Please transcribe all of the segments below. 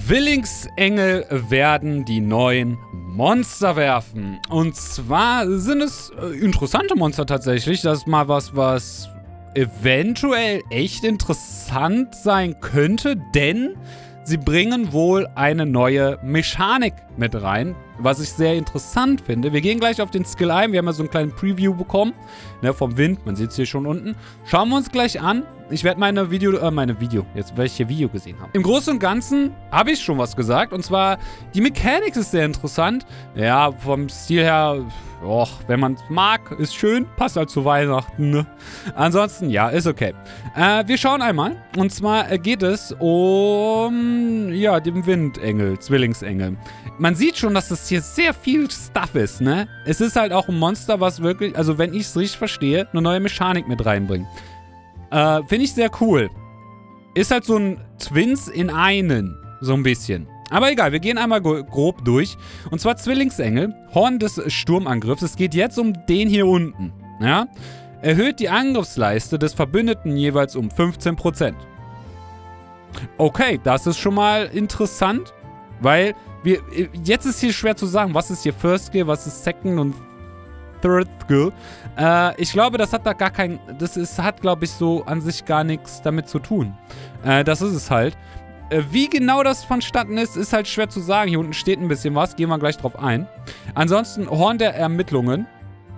Zwillingsengel werden die neuen Monster werfen. Und zwar sind es interessante Monster tatsächlich. Das ist mal was eventuell echt interessant sein könnte, denn sie bringen wohl eine neue Mechanik mit rein, was ich sehr interessant finde. Wir gehen gleich auf den Skill ein. Wir haben ja so einen kleinen Preview bekommen, ne, vom Wind. Man sieht es hier schon unten. Schauen wir uns gleich an. Ich werde jetzt, weil ich hier Video gesehen habe. Im Großen und Ganzen habe ich schon was gesagt. Und zwar, die Mechanik ist sehr interessant. Ja, vom Stil her, wenn man es mag, ist schön. Passt halt zu Weihnachten, ne? Ansonsten, ja, ist okay. Wir schauen einmal. Und zwar geht es um, ja, den Windengel, Zwillingsengel. Man sieht schon, dass das hier sehr viel Stuff ist, ne? Es ist halt auch ein Monster, was wirklich, also wenn ich es richtig verstehe, eine neue Mechanik mit reinbringt. Finde ich sehr cool. Ist halt so ein Twins in einen. So ein bisschen. Aber egal, wir gehen einmal grob durch. Und zwar Zwillingsengel, Horn des Sturmangriffs. Es geht jetzt um den hier unten. Ja? Erhöht die Angriffsleiste des Verbündeten jeweils um 15%. Okay, das ist schon mal interessant. Weil, jetzt ist hier schwer zu sagen, was ist hier First Skill, was ist Second und Third Skill. Ich glaube, das hat da gar kein... hat, glaube ich, so an sich gar nichts damit zu tun. Das ist es halt. Wie genau das vonstatten ist halt schwer zu sagen. Hier unten steht ein bisschen was. Gehen wir gleich drauf ein. Ansonsten, Horn der Ermutungen.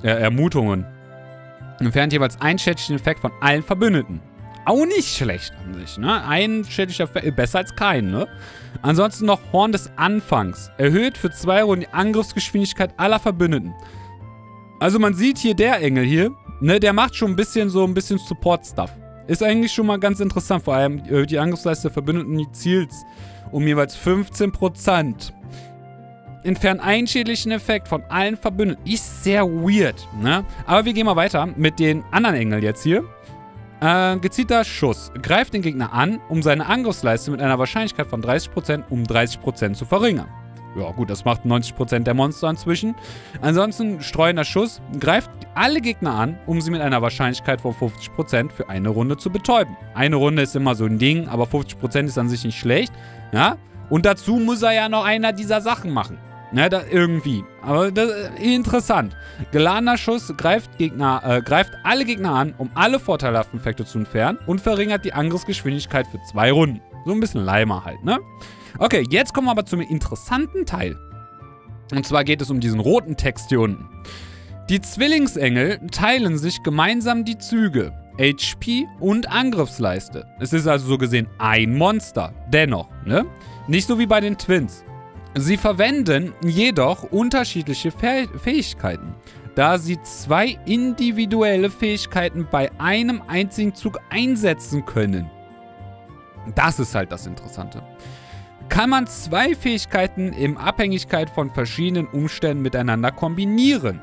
Entfernt jeweils einen schädlichen Effekt von allen Verbündeten. Auch nicht schlecht an sich, ne? Ein schädlicher Effekt, besser als kein, ne? Ansonsten noch Horn des Anfangs. Erhöht für 2 Runden die Angriffsgeschwindigkeit aller Verbündeten. Also man sieht hier, der Engel hier, ne, der macht schon ein bisschen Support-Stuff. Ist eigentlich schon mal ganz interessant, vor allem die Angriffsleiste der Verbündeten zielt um jeweils 15%. Entfernt einen schädlichen Effekt von allen Verbündeten. Ist sehr weird, ne? Aber wir gehen mal weiter mit den anderen Engeln jetzt hier. Gezielter Schuss. Greift den Gegner an, um seine Angriffsleiste mit einer Wahrscheinlichkeit von 30% um 30% zu verringern. Ja gut, das macht 90% der Monster inzwischen. Ansonsten streuender Schuss. Greift alle Gegner an, um sie mit einer Wahrscheinlichkeit von 50% für eine Runde zu betäuben. Eine Runde ist immer so ein Ding, aber 50% ist an sich nicht schlecht. Ja? Und dazu muss er ja noch einer dieser Sachen machen. Ne, irgendwie. Aber das ist interessant. Geladener Schuss greift alle Gegner an, um alle vorteilhaften Effekte zu entfernen und verringert die Angriffsgeschwindigkeit für 2 Runden. So ein bisschen Leimer halt, ne? Okay, jetzt kommen wir aber zum interessanten Teil. Und zwar geht es um diesen roten Text hier unten. Die Zwillingsengel teilen sich gemeinsam die Züge, HP und Angriffsleiste. Es ist also so gesehen ein Monster. Dennoch, ne? Nicht so wie bei den Twins. Sie verwenden jedoch unterschiedliche Fähigkeiten, da sie 2 individuelle Fähigkeiten bei einem einzigen Zug einsetzen können. Das ist halt das Interessante. Kann man 2 Fähigkeiten in Abhängigkeit von verschiedenen Umständen miteinander kombinieren?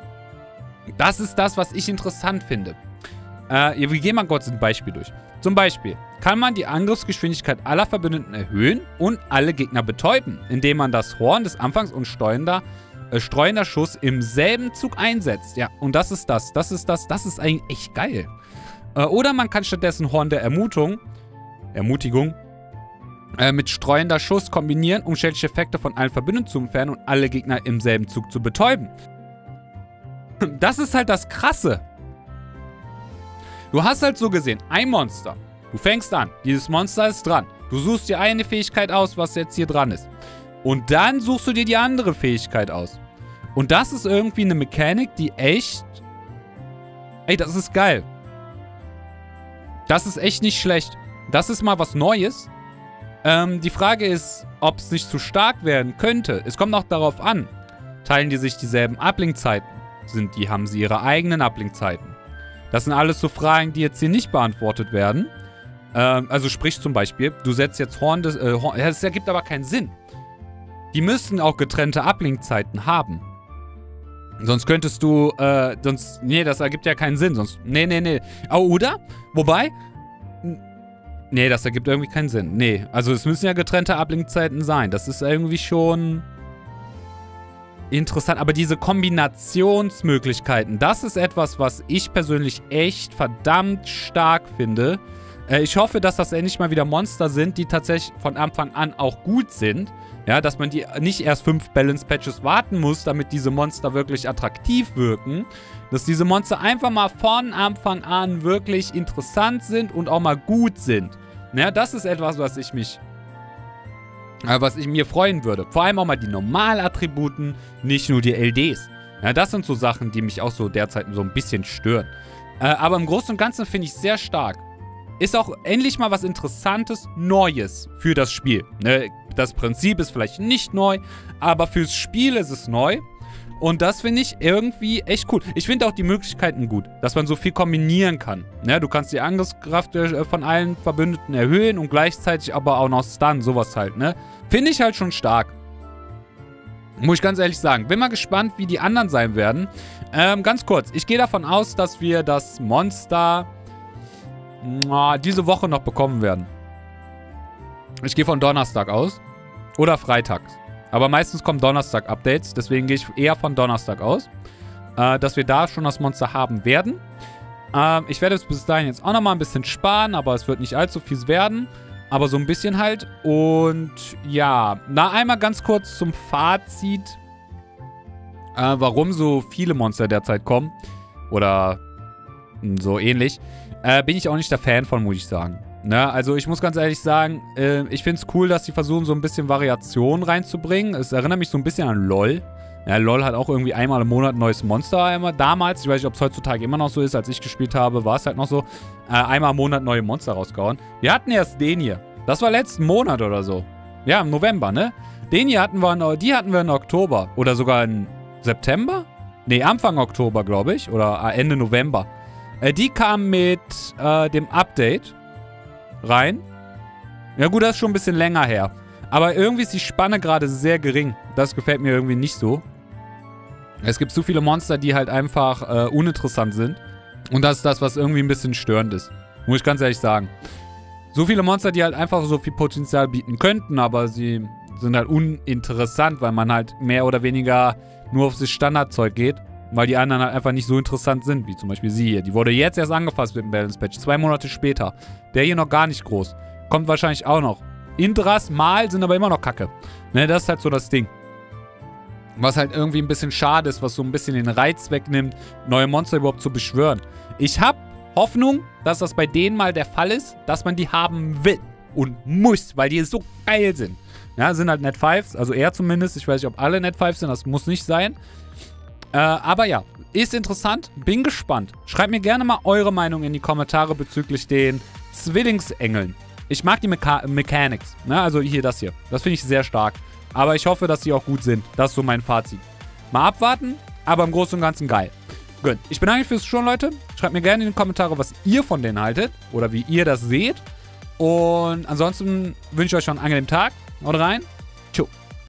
Das ist das, was ich interessant finde. Wir gehen mal kurz ein Beispiel durch. Zum Beispiel kann man die Angriffsgeschwindigkeit aller Verbündeten erhöhen und alle Gegner betäuben, indem man das Horn des Anfangs und streuender Schuss im selben Zug einsetzt. Ja, und das ist das. Das ist eigentlich echt geil. Oder man kann stattdessen Horn der Ermutigung mit streuender Schuss kombinieren, um schädliche Effekte von allen Verbündeten zu entfernen und alle Gegner im selben Zug zu betäuben. Das ist halt das Krasse. Du hast halt so gesehen ein Monster. Du fängst an. Dieses Monster ist dran. Du suchst dir eine Fähigkeit aus, was jetzt hier dran ist. Und dann suchst du dir die andere Fähigkeit aus. Und das ist irgendwie eine Mechanik, die echt... Ey, das ist geil. Das ist echt nicht schlecht. Das ist mal was Neues. Die Frage ist, ob es nicht zu stark werden könnte. Es kommt noch darauf an. Teilen die sich dieselben Uplink-Zeiten? Haben sie ihre eigenen Uplink-Zeiten? Das sind alles so Fragen, die jetzt hier nicht beantwortet werden. Also sprich zum Beispiel, du setzt jetzt Horn des... das ergibt aber keinen Sinn. Die müssten auch getrennte Uplink-Zeiten haben. Sonst könntest du... nee, das ergibt ja keinen Sinn. Sonst... Nee. Oh, oder? Wobei... Nee, das ergibt irgendwie keinen Sinn. Nee, also es müssen ja getrennte Uplink-Zeiten sein. Das ist irgendwie schon... interessant, aber diese Kombinationsmöglichkeiten, das ist etwas, was ich persönlich echt verdammt stark finde. Ich hoffe, dass das endlich mal wieder Monster sind, die tatsächlich von Anfang an auch gut sind. Ja, dass man die nicht erst 5 Balance-Patches warten muss, damit diese Monster wirklich attraktiv wirken. Dass diese Monster einfach mal von Anfang an wirklich interessant sind und auch mal gut sind. Ja, das ist etwas, was ich mir freuen würde. Vor allem auch mal die Normalattributen, nicht nur die LDs. Ja, das sind so Sachen, die mich auch so derzeit so ein bisschen stören. Aber im Großen und Ganzen finde ich sehr stark. Ist auch endlich mal was Interessantes, Neues für das Spiel. Ne? Das Prinzip ist vielleicht nicht neu, aber fürs Spiel ist es neu. Und das finde ich irgendwie echt cool. Ich finde auch die Möglichkeiten gut, dass man so viel kombinieren kann. Ne? Du kannst die Angriffskraft von allen Verbündeten erhöhen und gleichzeitig aber auch noch stunnen, sowas halt. Ne? Finde ich halt schon stark. Muss ich ganz ehrlich sagen. Bin mal gespannt, wie die anderen sein werden. Ganz kurz, ich gehe davon aus, dass wir das Monster diese Woche noch bekommen werden. Ich gehe von Donnerstag aus. Oder freitags. Aber meistens kommen Donnerstag-Updates. Deswegen gehe ich eher von Donnerstag aus. Dass wir da schon das Monster haben werden. Ich werde es bis dahin jetzt auch nochmal ein bisschen sparen. Aber es wird nicht allzu viel werden. Aber so ein bisschen halt. Und ja. Einmal ganz kurz zum Fazit. Warum so viele Monster derzeit kommen. Oder so ähnlich. Bin ich auch nicht der Fan von, muss ich sagen. Ne? Also ich muss ganz ehrlich sagen, ich finde es cool, dass die versuchen, so ein bisschen Variation reinzubringen. Es erinnert mich so ein bisschen an LoL. Ja, LoL hat auch irgendwie einmal im Monat ein neues Monster. Damals, ich weiß nicht, ob es heutzutage immer noch so ist, als ich gespielt habe, war es halt noch so, einmal im Monat neue Monster rausgehauen. Wir hatten erst den hier. Das war letzten Monat oder so. Ja, im November, ne? Den hier hatten wir in Oktober. Oder sogar in September? Ne, Anfang Oktober, glaube ich. Oder Ende November. Die kam mit dem Update rein. Ja gut, das ist schon ein bisschen länger her. Aber irgendwie ist die Spanne gerade sehr gering. Das gefällt mir irgendwie nicht so. Es gibt so viele Monster, die halt einfach uninteressant sind. Und das ist das, was irgendwie ein bisschen störend ist. Muss ich ganz ehrlich sagen. So viele Monster, die halt einfach so viel Potenzial bieten könnten, aber sie sind halt uninteressant, weil man halt mehr oder weniger nur auf das Standardzeug geht. Weil die anderen halt einfach nicht so interessant sind, wie zum Beispiel sie hier. Die wurde jetzt erst angefasst mit dem Balance Patch. 2 Monate später. Der hier noch gar nicht groß. Kommt wahrscheinlich auch noch. Indras mal sind aber immer noch kacke. Ne, das ist halt so das Ding. Was halt irgendwie ein bisschen schade ist, was so ein bisschen den Reiz wegnimmt, neue Monster überhaupt zu beschwören. Ich habe Hoffnung, dass das bei denen mal der Fall ist, dass man die haben will und muss, weil die so geil sind. Ja, sind halt Net 5s, also er zumindest. Ich weiß nicht, ob alle Net 5 sind, das muss nicht sein. Aber ja, ist interessant, bin gespannt. Schreibt mir gerne mal eure Meinung in die Kommentare bezüglich den Zwillingsengeln. Ich mag die Mechanics, ne? Also hier, das hier. Das finde ich sehr stark. Aber ich hoffe, dass die auch gut sind. Das ist so mein Fazit. Mal abwarten, aber im Großen und Ganzen geil. Gut, ich bedanke mich fürs Schauen, Leute. Schreibt mir gerne in die Kommentare, was ihr von denen haltet. Oder wie ihr das seht. Und ansonsten wünsche ich euch schon einen angenehmen Tag. Haut rein. Tschüss.